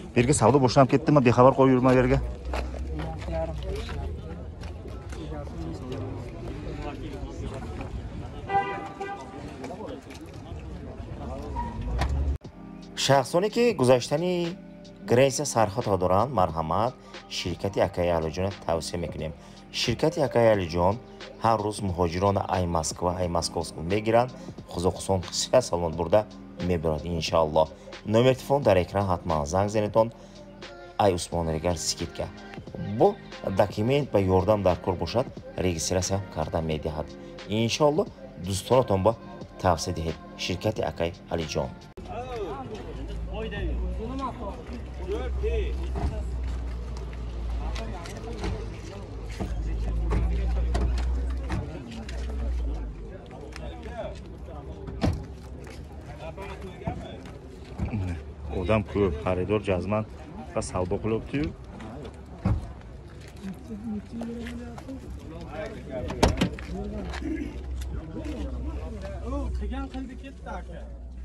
Berga savdo boshlanib ketdimi? Bexabar qo'yib yurma yerga. شخصانی که گذشتنی گریس سرخط دارن مرحمت شرکت اکای علیجان توصیه میکنیم. شرکت اکای علیجان هر روز مهاجران ای مسکو ای مسکوسکو میگیرن خصوصا 3 سال برده میبرد انشالله. نمر تلفن در اکران حتما زنگ زنیتون ای عثمانیگر سکیتکه. Bu داکیمنت با یاردم در کار باشد رجیستراسیون کرده میدهد. انشالله دوستانتون با توصیه دهید. شرکت اکای علیجان. Odam ko'p, xaridor jazman va savdo qilyapti-yu. Qilgan qildi ketdi aka.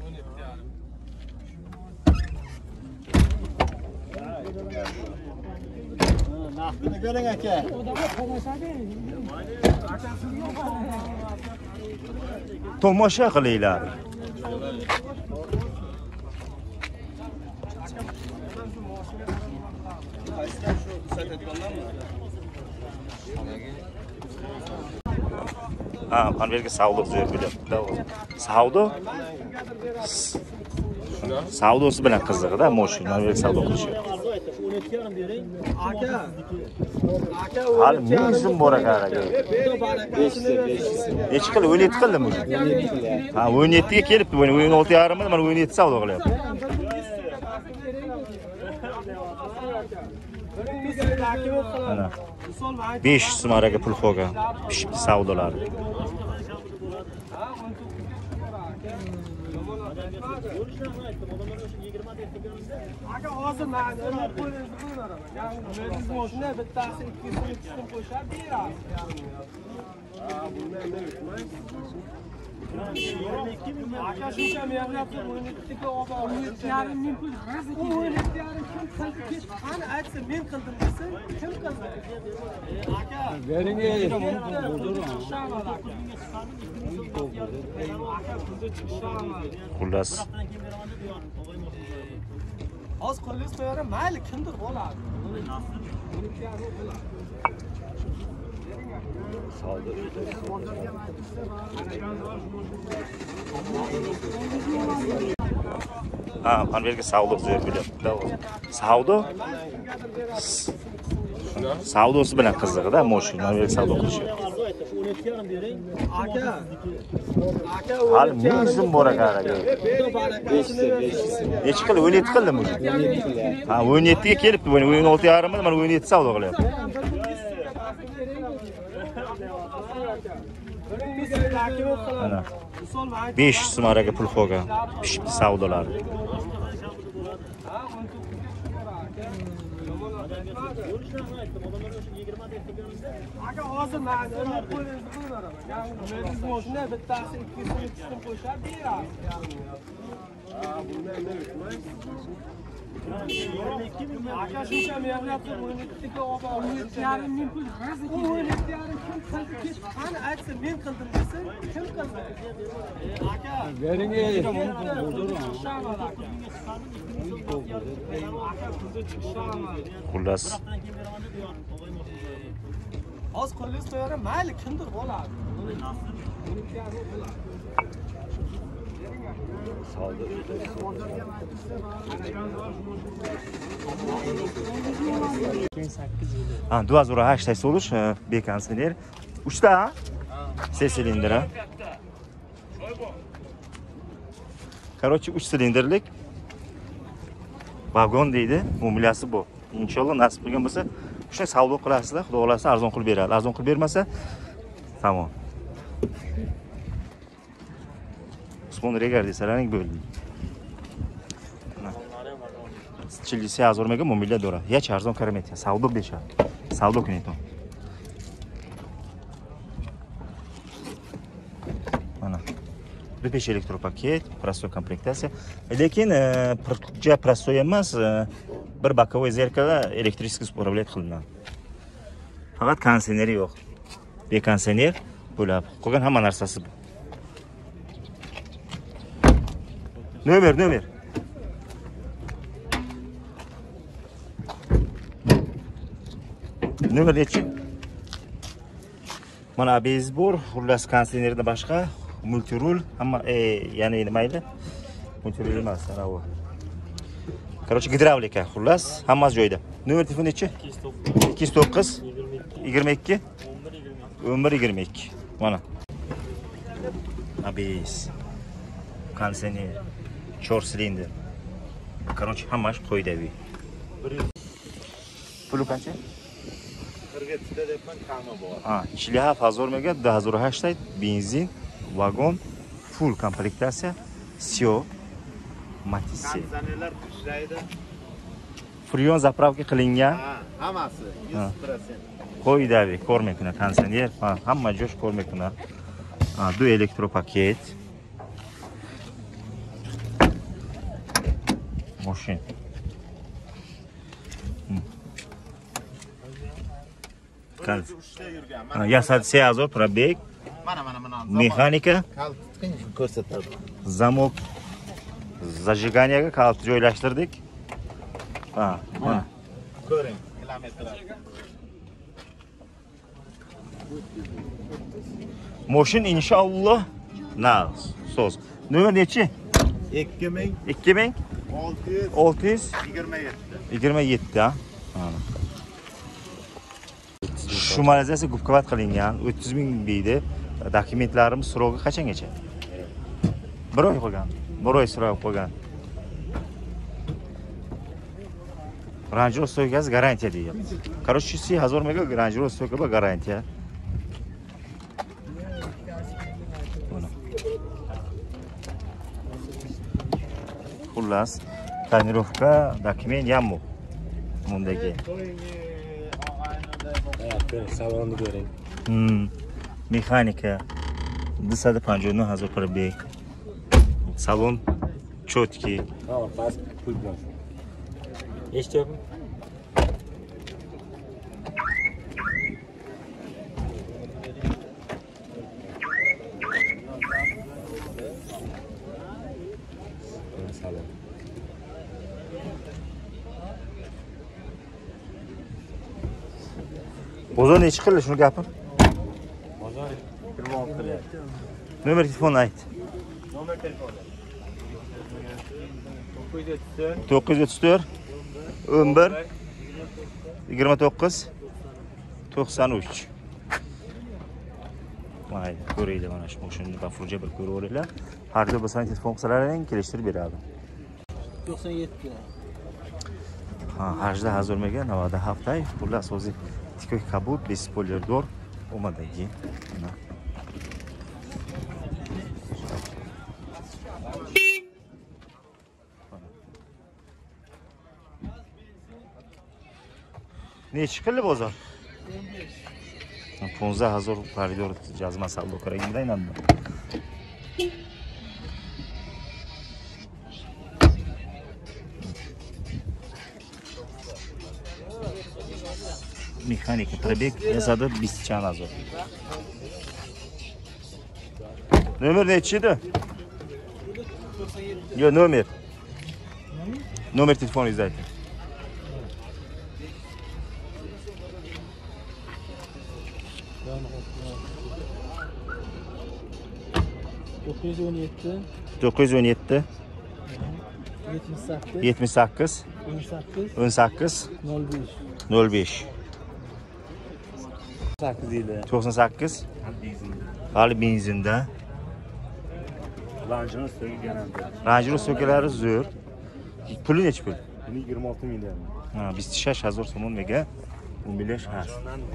17 Naqdini ko'ring aka. Tomosha qilinglar. Mana bu yerga savdo qilib bo'lyapti. Savdosi bilan qiziqda, mashina mana bu yerga savdo qilishyapti. Hali mingsim bor ekan. Necha qildi? 17 qildimi? Ha, 17 ga kelibdi. 16,5 mana 17 savdo qilyapti. Ana 5 so'maraga pul qo'ygan. Pishibdi savdolar. Aka hozir men o'ylab qo'yingizni qilaman. Ya'ni mashina bittasi 200 so'm qo'shib berasiz. Aka shuncha mehnat qilib 17 olib 17,5 ming pul g'az ekan. 17,5 kim qildi ketdi? Qani aytsa men qildim desa, kim qildi? Aka bering xullas hozir qo'lingiz qo'yara mayli kimdir bo'ladi. Mana bu yerga savdo qilib bo'lyapti. Savdosi bilan qiziqda, mashina mana bu yerga savdo qilishyapti. Hali mingsim bor ekan. Necha qildi? 17 qildimi? Ha, 17 ga kelibdi. 16,5 mana 17 savdo qilyapti. Ana 5 so'maraga pul qo'ygan. Pishibdi savdolar. Aka hozir men o'ylab qo'yingizni qilaman. Ya'ni mashina bittasi 200 so'm qo'shib berasiz. Aka shuncha mehnat qilib 17 olib 17,5 ming pul g'az ekan. 17,5 kim qildi ketdi? Qani aytsa men qildim desa, kim qildi? Aka bering xullas hozir qo'lingiz qo'yara mayli kimdir bo'ladi. Ha, 208 so'lish bekonsioner. 3 ta, ha? 3 silindr, ha? Короче, 3 silindrlik vagon deydi. Muomalasi bu. Inshaalloh nasib qilgan bo'lsa, shunday savdo qilasizlar. Xudo xolasa arzon qilib beradi. Arzon qilib bermasa, tamom. Usmon regar desalaring bo'ldi. Chilisi azormega muomala dora. Hech arzon qaramaydi. Savdo besha. Savdo kunito. Mana. Bepesh elektropaket, простой комплектация. Lekin prostoy emas, Bir bokovoy zerkalo elektriskiy upravлять qilinadi. Faqat konditsioneri yo'q. Bekonditsioner bo'ladi. Qolgan hamma narsasi. Nomer. Nomer nechi? Mana ABS bor, xullas konditsionerda boshqa, multirul, hamma ya'ni nima edi? Multirul emas, ana bu. Короче, gidravlika, xullas, hammasi joyida. Nomer telefon nechi? 209 22 11 22. Mana. ABS. Konditsioner, 4 silindr. Короче, hammasi qo'ydavi. Puli qancha? 47 debman kami bor. Chiliha Fazormega 2008 benzin, vagon, full komplektatsiya, Sio Matisse. Konditsionerlar ishlaydi. Freon zapravka qilingan. Hammasi 100%. Qo'ydavi, ko'rmakuna konditsioner, hamma jo'sh ko'rmakuna. Du elektropaket. Mashin. Yasatsa azor probeg. Mana. Mexanika. Kaltni ko'rsatadi. Zamok. Zajiganiyaga kalit joylashtirdik. Mana. Ko'ring, kilometrlar. Mashin inshaalloh so'z. Nomer nechi? 2000 2000 627. 27 ha. Shumalizasiya gubkovat qilingan 30 ming deydi. Dokumentlarimiz srogi qachongacha? 1 oy qolgan. 1 oy srog qolgan. Range Rover stoykasi garantiya deyapti. Короче, 3000 mega Range Rover stoyka garantiya. Xullas, tonirovka dokument ham yo'q. Bundagi. Salonni ko'ring. Mexanika 259,000 probeg. Salon cho'tki. Past pul bilan. Eshityapmi? Bozor nechi qildi shuni gapir. Bozor 26 qilyapti. Nomer telefonni ayt. Nomer telefoni 934 11 29 93. Mayli, ko'raylik mana shu mashinani bafurja bir ko'rib olinglar. Har joy bo'lsa telefon qilsalaring, kelishtirib beradi. 97. Hajda hazırmaga navada haftay. Xullas o'zi tikoy kabut, без spoilerdor omadagi. Nechi qildi bozor? 15,000 koridor jazma savdo qilganda inandim. Mexanika pробег yasadi 20,000. Nomer nechi edi? Yo, nomer. Nomer telefoningizni ayting. 917 78 18 05 98 hali benzinda Range'ni sökülgen. Range'ni sökülari zo'r. Puli nechi pul? 26 milyon. Ha, 26,000 so'm mega 15 has.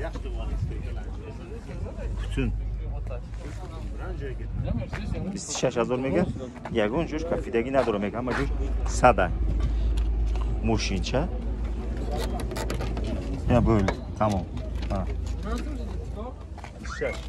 Bütün 26,000 mega yagon jo'sh kafedagi nador mega hamma jo'sh sada. Moshincha. Ya böyle. Tamam. Ha. İşte.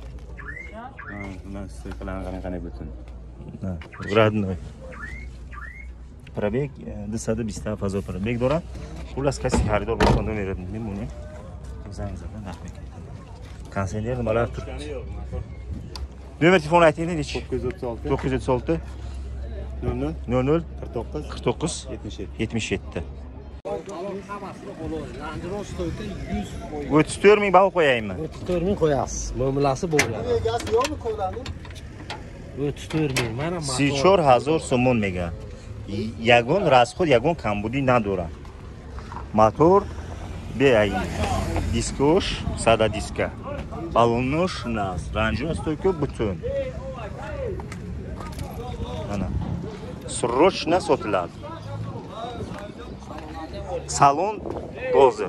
Ben size falan kana bütün. Ha, radnoy. پرابگ 220 تا فضا پرابگ داره. خلاص کسی خریدار باشه نمیره میمونه. زنگ زدن نخ میکنه. کانسلر مالا تر. Nömer telefonu aytayın hiç. 936 936 00 00 49 49 77. 77. Hamasini qo'lay. Lanjron stoyda 100 34 ming bal qo'yayım mı? 34 ming qo'yasiz. Muomalasi bo'ladi. Egasi yo'qmi qo'lani? 34 ming. Mana 34000 so'm میگه. یگون راسخود یگون کمبودی نداره. موتور بیای دیسکوش ساده دیسکه. Balonlar nas, ranjın stoyku bütün. Ana. Srochna sotiladi. Salon dozer.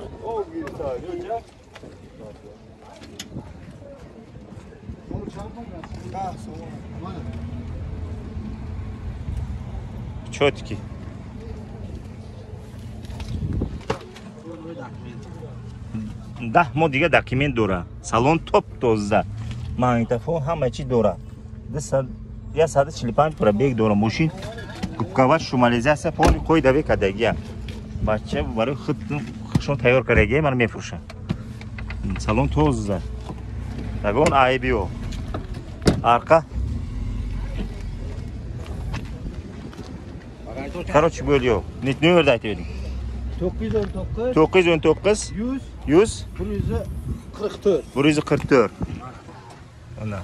Чётки. ده ما دیگه داکیمنت داره. سالن توپ توزده. ماگنیتوفون همه چی داره. 145 پرابگ داره. ماشین گوکاوات شمالیزاسیا پول کوی دوی کدگیه. بچه برای خودشون تیار کردگیه من میفروشم. سالن توزده. دگون آیبیو. arka. Короче bölüyor. Ne ördü aytayım? 919 919 100 100 144. 144. Ana.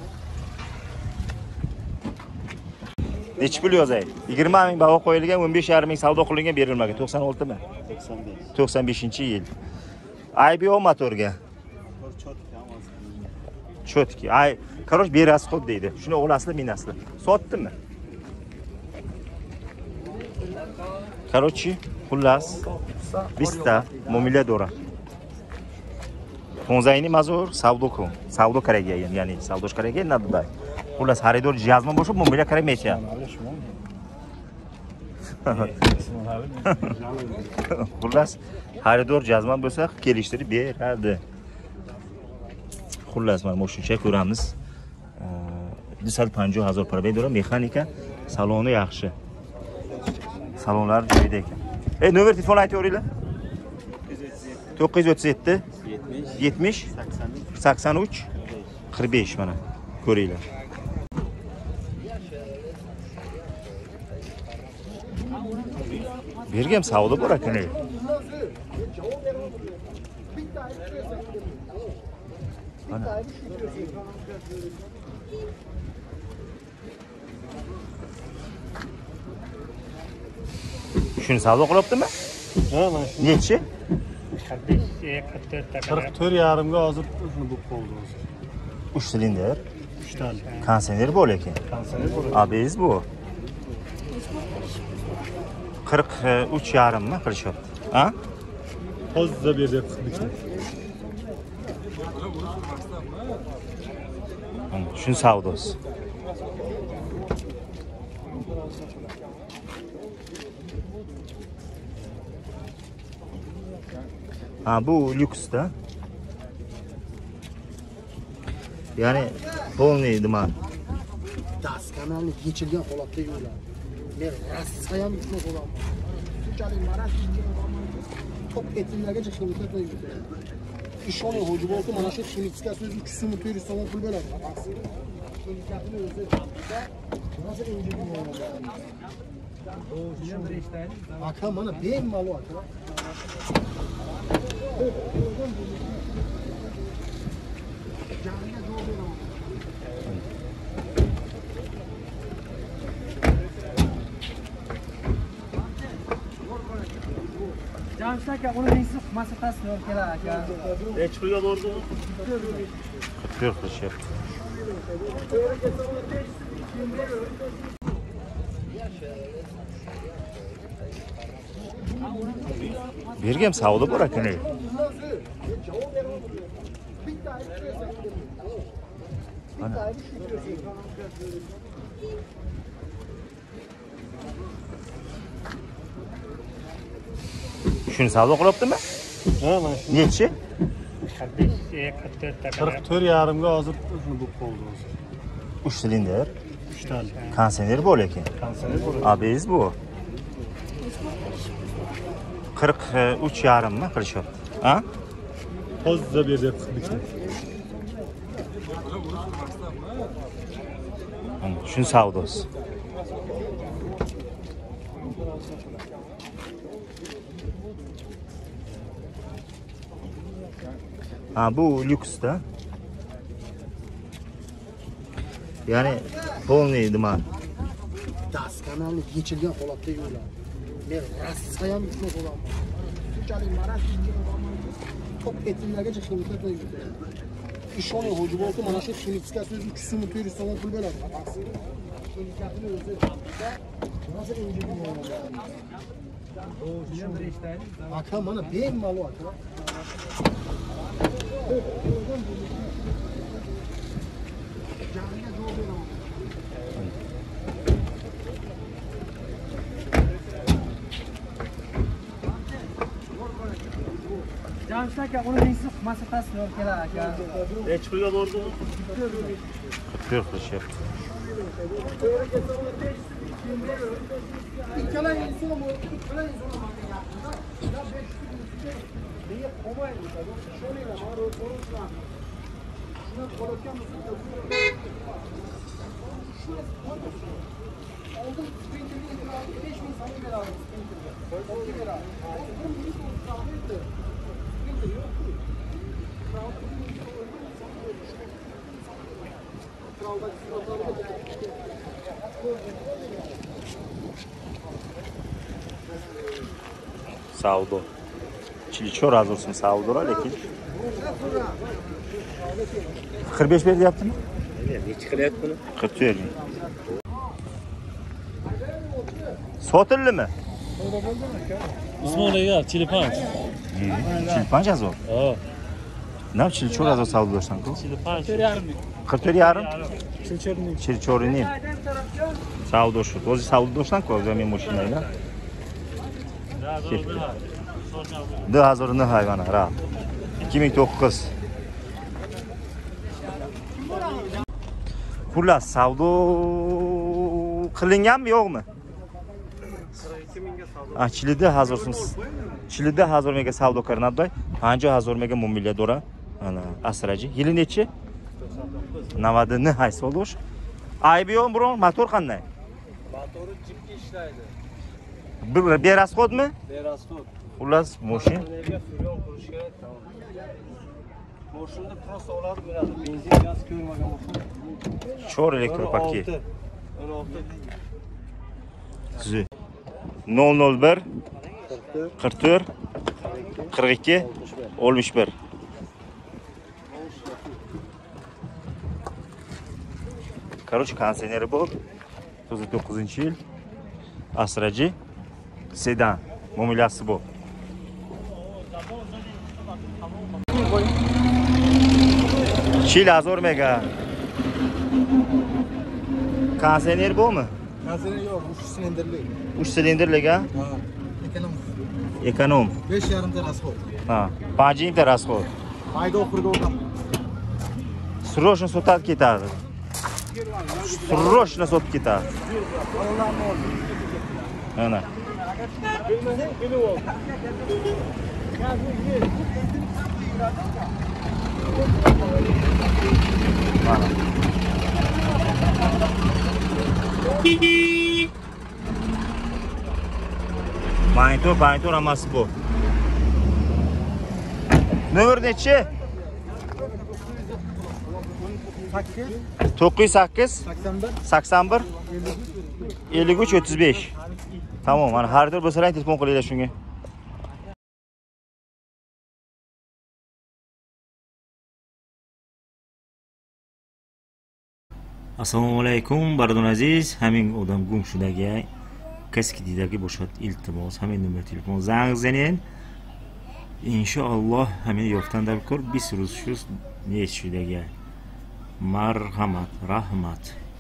Neç biliyoruz ay? 20 ming baho qo'yilgan, 15,5 ming savdo qilingan berilmagan. 96 mi? 95. 95-yil. IBO motorga. Chotki. Ay, короче, berasxod deydi. Shuni o'g'lasida minasida. Sotdimi? Короче, xullas 20 ta muomala dora. 15 mazur savdo kun. Savdo karagan, ya'ni savdosh karagan nadda. Xullas xaridor jazma bo'lib muomala karamaycha. Xullas xaridor jazman bo'lsa kelishtirib beradi. Xullas mana shuncha ko'ramiz. 250,000 parbay dora, mexanika, saloni yaxshi. Salonlar joyida ekan. Nomer telefon aytavringlar. 937 70 83 45 mana ko'ringlar. Bergam savdo bor ekan. Mana shuni savdo qilyaptimi? Ha, mana shu Nechi? 44 yarimga hozir shuni bo'lib qoldi o'zi. 3 silindr. 3 tane. Konsener bor ekan. Konsener bor. Abiz bu. 43 yarimmi qilishyapti? Ha? Hozir beryapti. Shuni savdosi. Ha, bu lüksda. Yani polniy nima? Daskanalni yechilgan holatda yo'llar. Men rostsa ham shuni bo'laman. Shunchalik maraz top etillargacha ximika qo'yib. Ishonib hoji bo'lsa mana shu ximikasiga o'zi 300 so'm 400 so'm pul beradi. Ximikasini o'zi. Nasıl injining aka mana bemalol aka. Jamshid aka, uni nesiz maslahatini olib kelar aka. Hech pulga bordi. Yo'q, qilishyapti. Bergam savdo bor ekan. Mana shuni savdo qilyaptimi? Ha, mana shu Nechi? 44 yarimga hozir shuni bo'lib qoldi o'zi. 3 silindr. 3 tane. Konsener bor ekan. Konsener bor. Abiz bu. 43,5 mi qilishyapti? Ha? Tozza beryapti 42. Shuni savdosi. Ha, bu lyuksda. Ya'ni polniy nima? Daskanali yechilgan holatda yo'llar. Men rassa ham yo'q bo'laman. Shunchalik maraz top etimlargacha ximiklar qo'yibdi. İşoning hoji bo'lsa mana shu ximikskasi 300 so'm 400 so'm pul beradi. Ximikatini o'zi. Nasıl injining aka mana bemalol aka. Jamshid aka, uni nesiz masafasi yo'q kelar aka. Nechi pulga bo'ldimi? 44 qilishyapti. İkkala inson mu? İkkala inson mu? Ya 500 diye komaydı. Şöyle var, orada. Şuna kolarken mi? Aldım sprinter'i 5000 saniye aldım sprinter'i. 10 lira. Aldım bunu sağladı. Sprinter yok. Kraldaki sıraları Savdo. Chilichor azursun savdolar lekin 45 beryaptimi? Nechi qilyapti buni? 44. Sotildimi? Usmonovga Chilipanch. Chilipanch azur. Ha. Nima chilichor azur savdolarsan-ku? Chilipanch. 44,5. Chilichorining savdo shu. O'zi savdo do'shtan-ku, o'zi mashinanglar. Da hazırını hayvana rahat. 2009. Xullas savdo qilinganmi yo'qmi? 42 mingga savdo. Ah, Chilida hazırsınız. Chilida hazır mega savdo qilinadi. 50,000 mega milliardora. Ana asraji. Yili nechi? 90 ni hay savdosh. Aybi yo'q biron, motor qanday? Motori jipga ishlaydi. Bir rasxodmi? Berasxod. Xullas, mashin. Energiya suryon qurish kerak. Mashinada prosta oladi beradi. Benzin gaz ko'rmagan mashin. Chor elektropaket. 16. Güzel. 001 44 42 61. Короче, konseyneri bor. 39-yil. Asraji sedan. Muomilasi bor. Chil azor mega. Konseyner bormi? Hazine yok, 3 silindirli. 3 silindirlik ha? Ha. Ekonom. Ekonom. 5,5 ta rasxod. Ha. 5 ta rasxod. Hayda oxirida o'tam. Срочно sotib ketadi. Срочно sotib ketadi. Ana. Bilmasang bilib ol. Mana. Monitor hammasi bu. Nomer nechi? 908 81 53 35. Tamam, mana har bir bo'lsa telefon qilinglar shunga. Assalomu alaykum, Baradon aziz. Haming odam gumshudagi kaskidagi bo'shat iltimos, haming nomer telefon zang zanin. İnşallah haming yoftan dalkor bis rus shus nechidagi. Marhamat, rahmat.